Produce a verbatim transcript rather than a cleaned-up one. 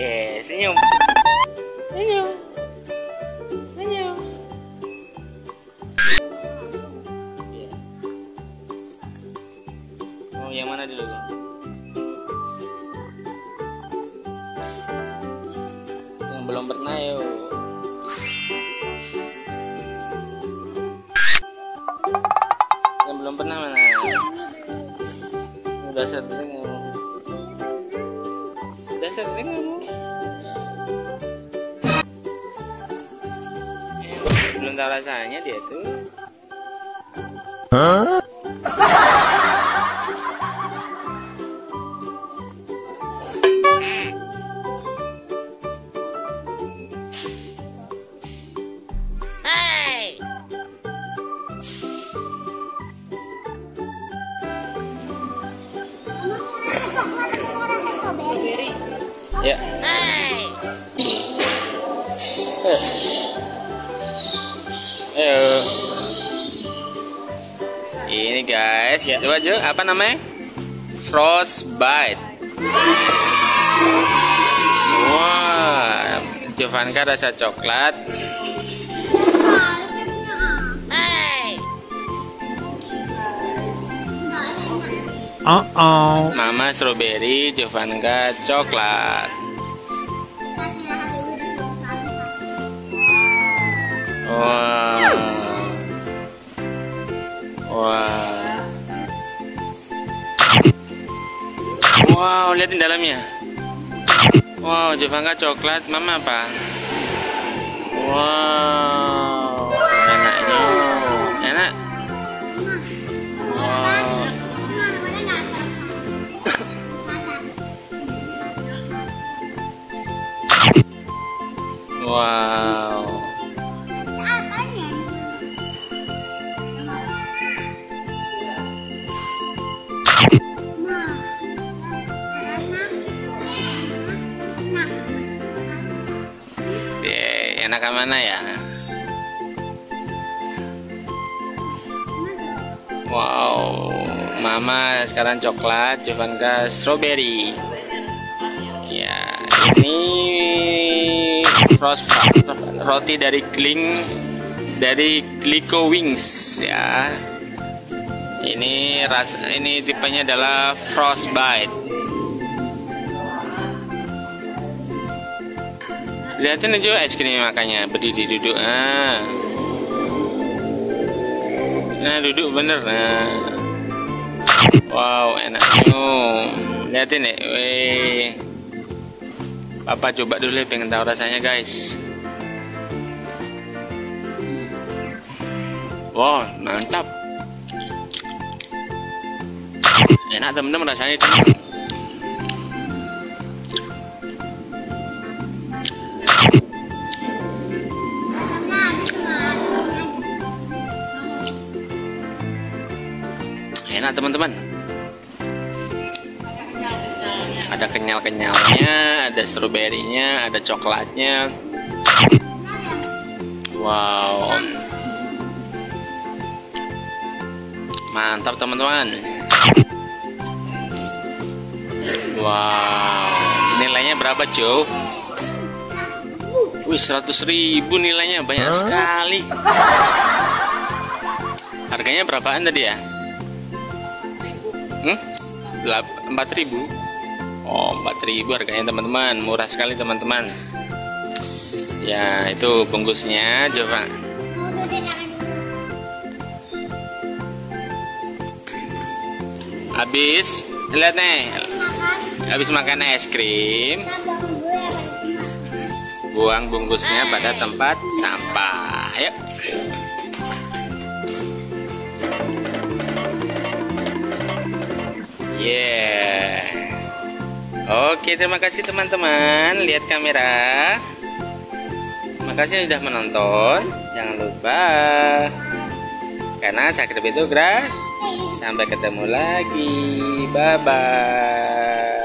Eh, senyum. Senyum. Senyum. Oh, yang mana dulu, Bang? Yang belum pernah, yuk. Yang belum pernah mana? Udah sering kamu. Udah sering kamu. Eh, belum tahu rasanya dia tuh. Hah? Ya. Ayo. Ini guys, ya. Coba Jo, apa namanya? Frostbite. Wah, Jovanka rasa coklat. Uh oh. Mama strawberry, Jovanka coklat. Wow. Wow. Wow, lihatin dalamnya. Wow, Jovanka coklat, Mama apa? Wow, enaknya, enak. Wow. Wow. Oke, enakan mana ya? Wow, Mama sekarang coklat, Jovanka strawberry. Ya, ini frost roti dari Gling dari Glico Wings ya. Ini ras ini tipenya adalah Frostbite. Lihatin aja es krim makanya berdiri duduk. Ah. Nah, duduk bener nah. Wow, enaknya. Lihatin nih, weh. Papa coba dulu, pengen tahu rasanya guys. Wow, mantap. Enak temen-temen rasanya itu. Enak teman-teman. Ada kenyal-kenyalnya, ada stroberinya, ada coklatnya. Wow, mantap teman-teman. Wow, nilainya berapa Jo? Wih, seratus ribu nilainya, banyak huh? sekali. Harganya berapaan tadi ya? Hmm? empat ribu. Oh, empat ribu harganya teman-teman, murah sekali teman-teman. Ya, itu bungkusnya coba. Habis, lihat nih. Habis makan es krim, buang bungkusnya pada tempat sampah. Ayo. Yeah. Oke, terima kasih teman-teman. Lihat kamera. Terima kasih sudah menonton. Jangan lupa, karena subscribe itu gratis. Sampai ketemu lagi. Bye bye.